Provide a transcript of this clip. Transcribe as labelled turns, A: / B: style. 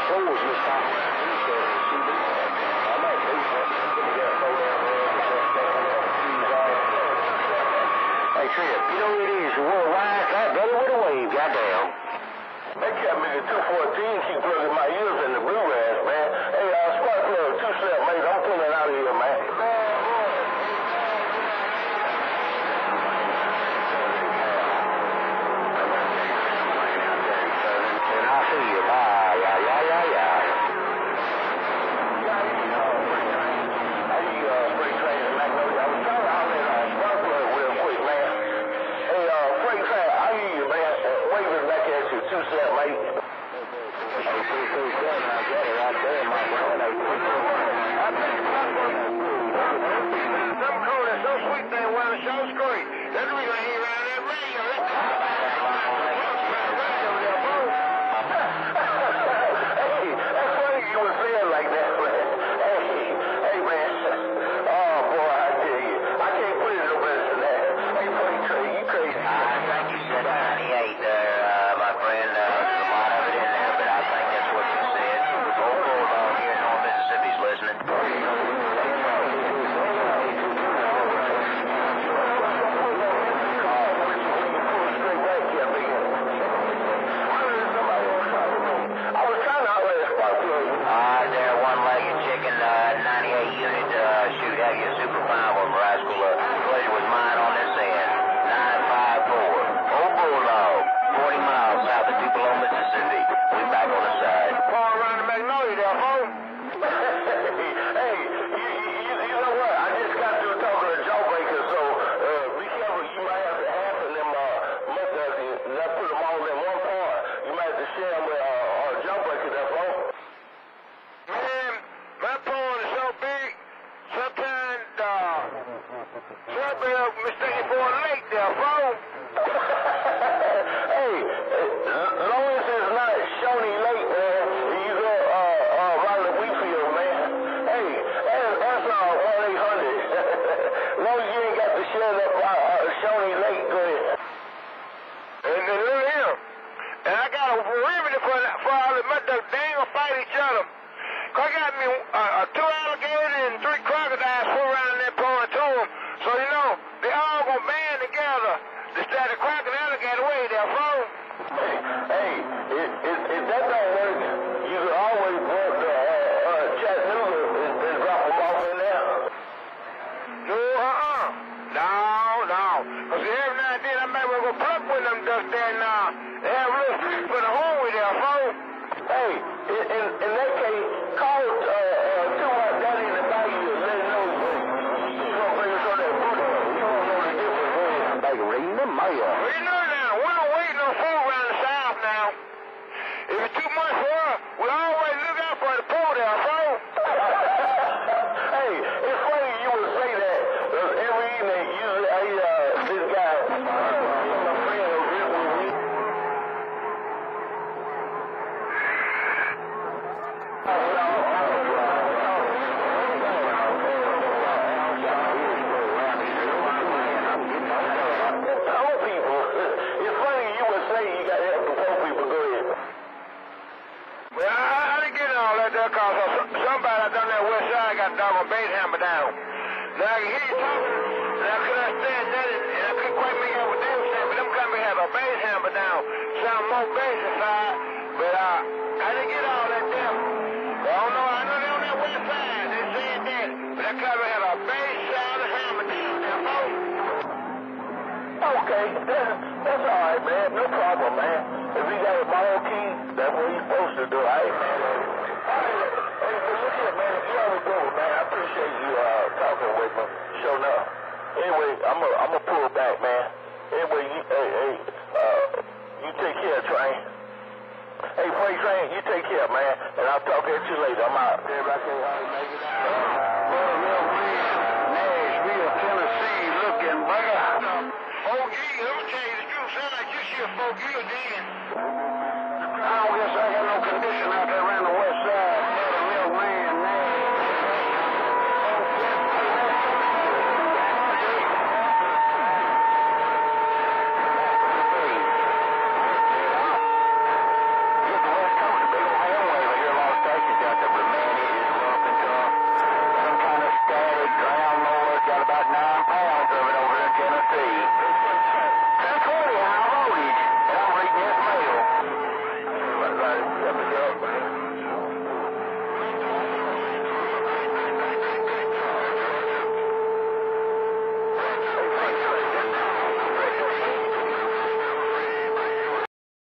A: floors this time around. I might do something. Go down there and shoes off. Hey, Trip, you know it is worldwide. That brother with a wave, goddamn.
B: They kept me at 214, keep plugging my ears in the Blu-rays, man. Hey, SparkPlug, 2-step, mate. I'm pulling out of here, man.
A: And I see you. Yeah.
B: Freight train in Magnolia. I was trying to holler at SparkPlug real quick, man. Hey, freight train, I hear you, man. Waving back at you, 2-step, mate.
A: Hey, 227, I got it right there, my friend.
B: Some code is so sweet they want to show screen. That's the reason I hear around that radio. Hey, that's funny you were saying like that, man. Hey, man. Oh, boy, I tell you. I can't put it no better than that. Hey, Freight Train, you crazy.
A: I think you said 98 there, my friend. There's a lot of it in there, but I think that's what you said. Old BullDog here in North Mississippi's listening. There, one-legged chicken, 98 unit, shoot, have you a super fine one, rascal. Pleasure was mine on this end. 954. Old BullDog, 40 miles south of Tupelo, Mississippi. We back on the side.
B: Far around the Magnolia there, folks. Hey, you know what? I just got through talking to a jawbreaker, so be careful. You might have to happen them methods and not put them all in one part. You might have to share them with our jawbreaker there, folks. Man, my pond is so big, sometimes somebody mistaken for a lake there, folks. Hey, long as it's not Shawnee Lake, man, you go right in the wheat field, man. Hey, that's 1-800. Long as you ain't got to share that Shawnee Lake, go ahead. And look here, and I got a remedy for all the methods. They ain't gonna fight each other. I got me 2 alligators and 3 crocodiles swim around that pond too. So, you know, they all gonna band together to start the crocodile alligator way there, folks. Hey, if that don't work, you can always work Chattanooga and drop them off in there. No. Because every now and then I might want to go pluck with them just there now. They have a little fish for the home with there, folks. Hey, in that case, call my daddy in the bayou and let him know he's going to bring us on that booty. You don't know the difference, man.
A: Like reading the mail.
B: Well, you know now, we don't wait no food around the South now. If it's too much for us, we always look out for the pool there, folks. Hey, it's funny you would say that. Every evening, this guy, my friend, agree with me. Because somebody down there west side got a doggone bass hammer down. Now I can hear you talking, and I could understand that, and I couldn't quite make out what they were saying, but them companies have a bass hammer down. Sound more bass inside, but I didn't get all that there. I know they're on that west side, they said that, but that company had a bass sound and hammer down there, folks. Okay, that's all right, man. No problem, man. If he got a ball key, that's what he's supposed to do, all right, man? Hey, but look here, man. If you ever go, man, I appreciate you talking with me. Sure enough. Anyway, I'm gonna pull back, man. Anyway, you take care, Train. Hey, Freight Train, you take care, man. And I'll talk at you later. I'm out. Everybody say how to make it out. Nashville, Tennessee, looking bad. 4G, let me tell you the truth. Sound like you see a 4G again.